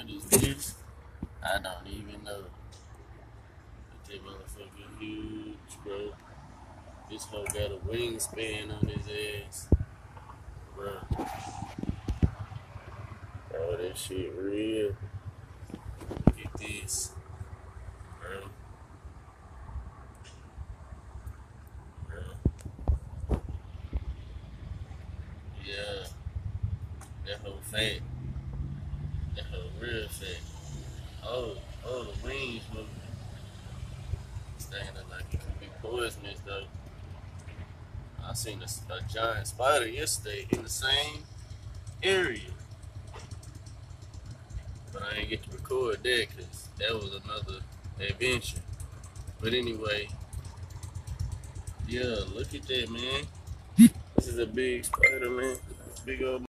What is this? I don't even know. But that motherfucker huge, bro. This hoe got a wingspan on his ass, bro. Oh, that shit real. Look at this, bro. Bro. Yeah, that hoe fat. That hoe real fat. Oh, the wings moving. This thing look like it could be poisonous though. I seen a giant spider yesterday in the same area, but I ain't get to record that because that was another adventure. But anyway, yeah, look at that, man. This is a big spider, man. Big old